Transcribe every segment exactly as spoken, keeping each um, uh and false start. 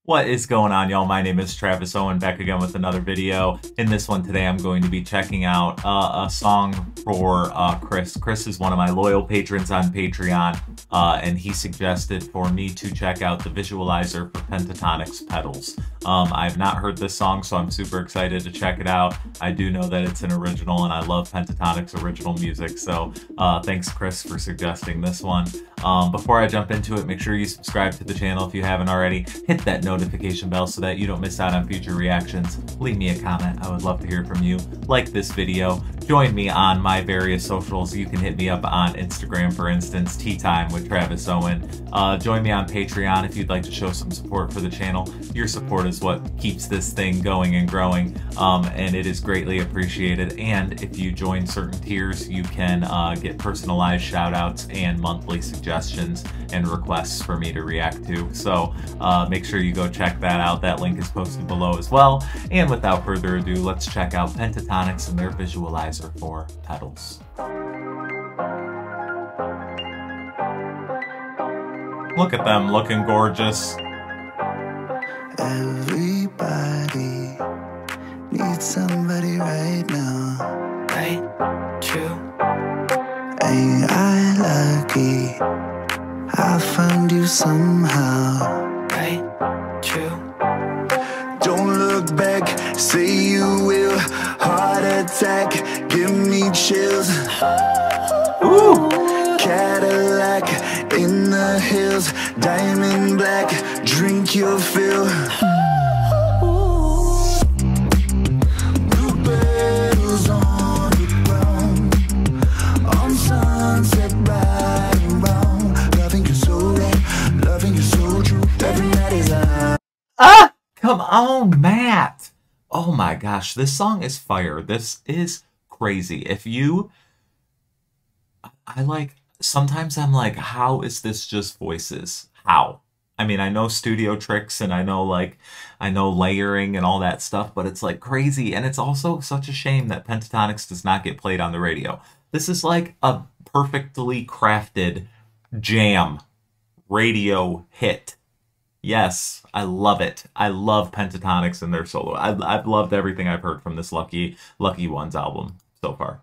What is going on, y'all? My name is Travis Owen, back again with another video. In this one today, I'm going to be checking out uh, a song for uh, Chris. Chris is one of my loyal patrons on Patreon, uh, and he suggested for me to check out the visualizer for Pentatonix, Petals. Um, I've not heard this song, so I'm super excited to check it out. I do know that it's an original, and I love Pentatonix original music, so uh, thanks, Chris, for suggesting this one. Um, before I jump into it, make sure you subscribe to the channel if you haven't already. Hit that notification bell so that you don't miss out on future reactions. Leave me a comment. I would love to hear from you. Like this video. Join me on my various socials. You can hit me up on Instagram, for instance, Tea Time with Travis Owen. Uh, join me on Patreon if you'd like to show some support for the channel. Your support is what keeps this thing going and growing, um, and it is greatly appreciated. And if you join certain tiers, you can uh, get personalized shout outs and monthly suggestions and requests for me to react to. So uh, make sure you go check that out. That link is posted below as well. And without further ado, let's check out Pentatonix and their visualizer for Petals. Look at them looking gorgeous. Everybody needs somebody right now. Right? True. Ain't I lucky? I found you somehow. Right? True. Don't look back, say you will. Heart attack, give me chills. Ooh. Cadillac in the hills, diamond black, drink your fill. Blue petals on the ground, on sunset bright and brown. Loving you so right, loving you so true. Every night is a Ah! Come on, Matt! Oh my gosh, this song is fire. This is crazy. If you... I like... Sometimes I'm like, how is this just voices? How? I mean, I know studio tricks and I know like, I know layering and all that stuff, but it's like crazy. And it's also such a shame that Pentatonix does not get played on the radio. This is like a perfectly crafted jam radio hit. Yes, I love it. I love Pentatonix and their solo. I've, I've loved everything I've heard from this Lucky Lucky Ones album so far.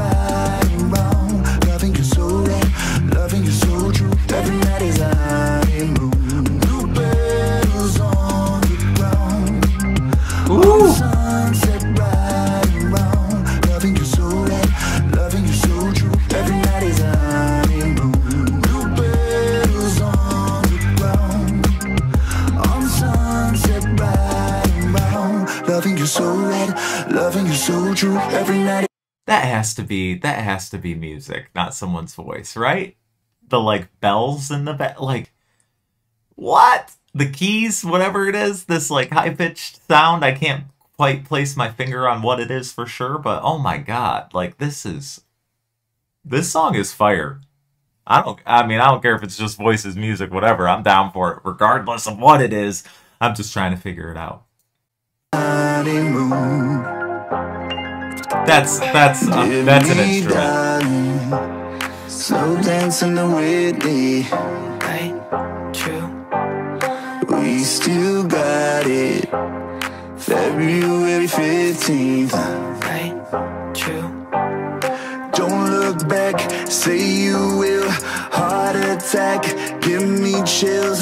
loving you so right, loving you so true. Every night is a honeymoon. Blue petals on the ground. Ooh. Sunset bright and brown. Loving you so right, loving you so true. Every night is a honeymoon. Blue petals on the ground. On sunset bright and brown. Loving you so right, loving you so true. Every night. That has to be, that has to be music, not someone's voice, right? The, like, bells in the back, like, what? The keys, whatever it is, this, like, high-pitched sound, I can't quite place my finger on what it is for sure, but oh my god, like, this is, this song is fire. I don't, I mean, I don't care if it's just voices, music, whatever, I'm down for it, regardless of what it is. I'm just trying to figure it out. Honeymoon. That's, that's, uh, that's an instrument. Slow dancing the Whitney. Right? True. We still got it. February fifteenth. Right? True. Don't look back, say you will. Heart attack, give me chills.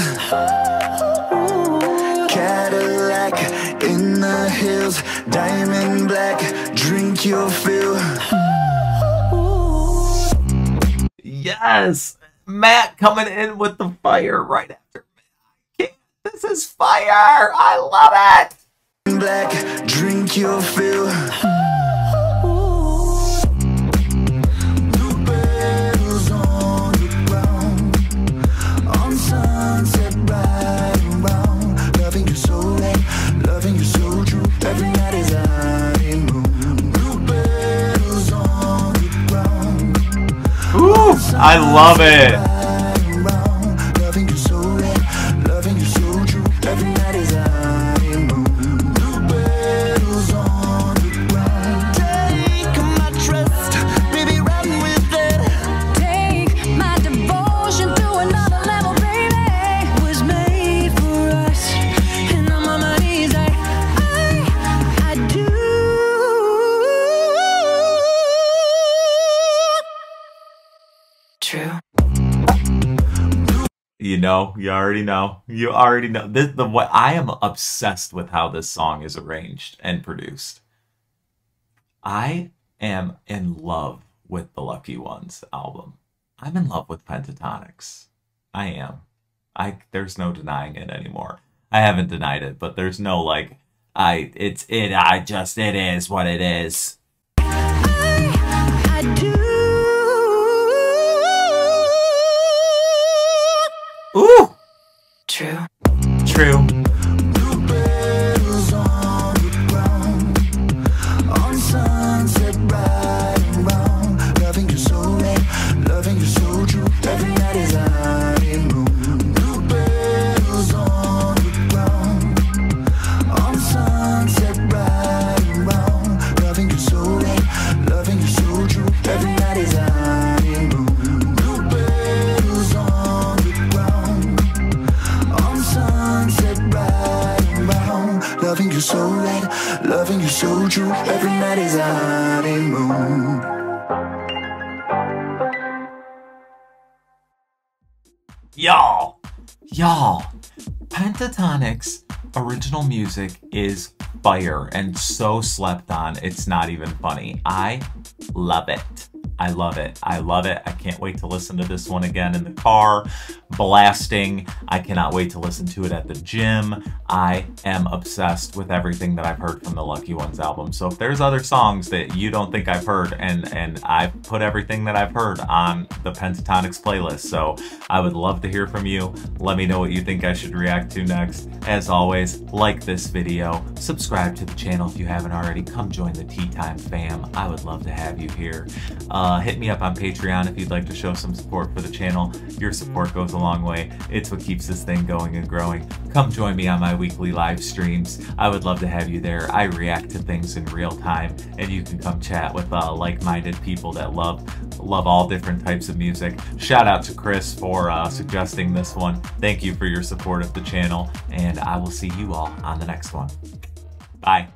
Cadillac in the hills, diamond black, drink your fill. Yes! Matt coming in with the fire right after me. I can't. This is fire! I love it! Black, drink your fill. Blue petals on the ground, on sunset bright and brown. Loving you so right, loving you so true. Every night is a honeymoon. Blue petals on the ground. Ooh, I love it. Loving you so right, loving you so true. Every night is a honeymoon. Blue petals on the ground. Take my trust, baby, run with it. Take my devotion to another level, baby. Was made for us. true. You know, you already know. You already know. This, the what I am obsessed with how this song is arranged and produced. I am in love with the Lucky Ones album. I'm in love with Pentatonix. I am. I there's no denying it anymore. I haven't denied it, but there's no like I it's it I just it is what it is. I, I do. Ooh! True. True. Blue petals on the ground, on sunset right and round. Loving you so right, loving you so true. Every night is a honeymoon. Blue petals on the ground, on sunset right and round. Loving you so right, loving you so true. Every night is a honeymoon. Blue petals on the ground, on sunset right and round. Loving you so right, loving you so true. Every night is a honeymoon. Y'all, y'all, Pentatonix original music is fire and so slept on, it's not even funny. I love it. I love it. I love it. I can't wait to listen to this one again in the car, blasting. I cannot wait to listen to it at the gym. I am obsessed with everything that I've heard from the Lucky Ones album. So if there's other songs that you don't think I've heard, and, and I've put everything that I've heard on the Pentatonix playlist. So I would love to hear from you. Let me know what you think I should react to next. As always, like this video, subscribe to the channel if you haven't already. Come join the Tea Time fam. I would love to have you here. Uh, hit me up on Patreon if you'd like to show some support for the channel. Your support goes a long way. It's what keeps this thing going and growing. Come join me on my weekly live streams. I would love to have you there. I react to things in real time, and you can come chat with uh, like-minded people that love love all different types of music. Shout out to Chris for uh, suggesting this one. Thank you for your support of the channel, and I will see you all on the next one. Bye.